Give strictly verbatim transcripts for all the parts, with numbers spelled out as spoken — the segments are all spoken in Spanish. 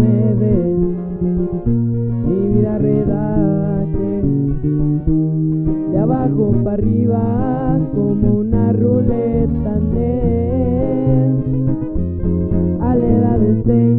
me des mi vida redache, de abajo para arriba como una ruleta andé, a la edad de seis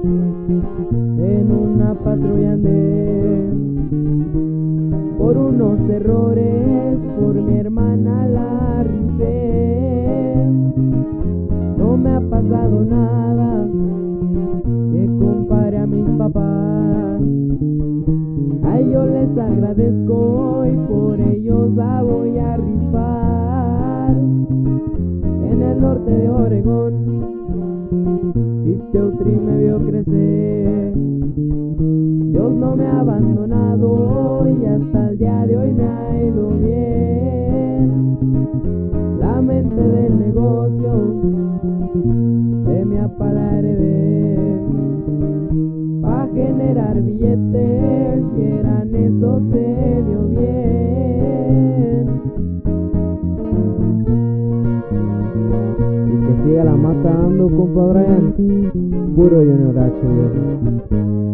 en una patrulla andé, por unos errores por mi hermana la rifé, no me ha pasado nada que compare a mis papás, a ellos les agradezco y por ellos la voy a rifar. En el norte de Oregón Fifteutri me vio crecer, Dios no me ha abandonado y hasta el día de hoy me ha ido bien. La mente del negocio de mi papá la heredé, pa' generar billetes, quieran eso se dio bien. Y que siga la mata dando, compa Brian, puro Junior H, güey.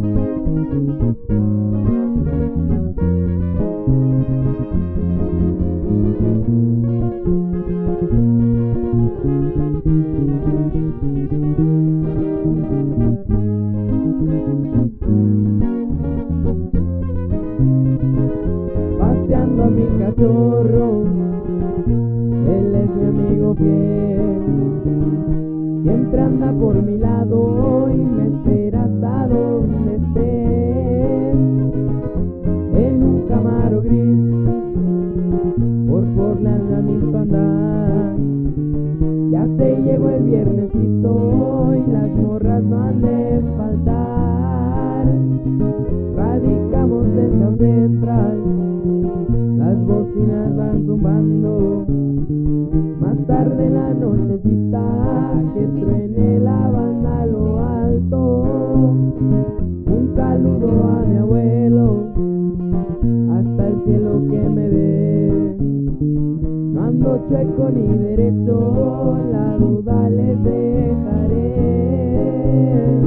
Paseando a mi cachorro, él es mi amigo fiel, siempre anda por mi lado y me espera hasta donde esté, en un Camaro gris, por Portland la misma andar, ya se llegó el viernesito y las morras no han de faltar, radicamos en South Central, las bocinas van zumbando, más tarde en la nochecita que truene la banda a lo alto, un saludo a mi abuelo, hasta el cielo que me ve, no ando chueco ni derecho, la duda les dejaré.